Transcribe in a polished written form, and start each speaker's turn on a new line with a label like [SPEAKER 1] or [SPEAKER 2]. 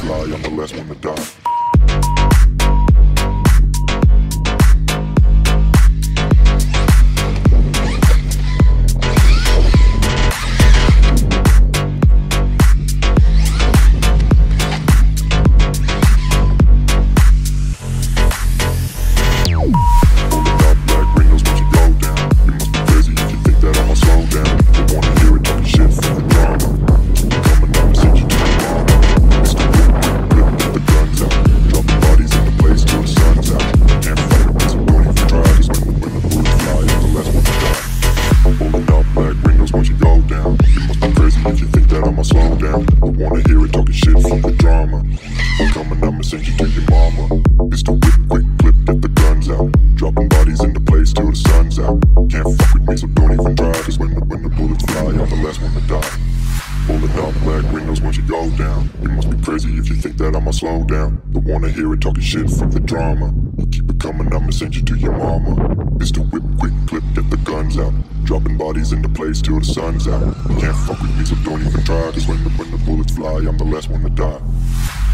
[SPEAKER 1] fly, I'm the last one to die. Slow down, I wanna hear it talking shit from the drama. I'm coming, I'ma send you to your mama. Pistol whip, quick clip, get the guns out. Dropping bodies into place till the sun's out. Can't fuck with me, so don't even try. Cause when the bullets fly, I'm the last one to die. Pulling up black windows once you go down. You must be crazy if you think that I'ma slow down. Don't wanna hear it talking shit from the drama. You keep it coming, I'ma send you to your mama. Pistol whip, quick clip, get the guns out. Dropping bodies into place till the sun's out. You can't fuck with me, so don't even try. Cause when the bullets fly, I'm the last one to die.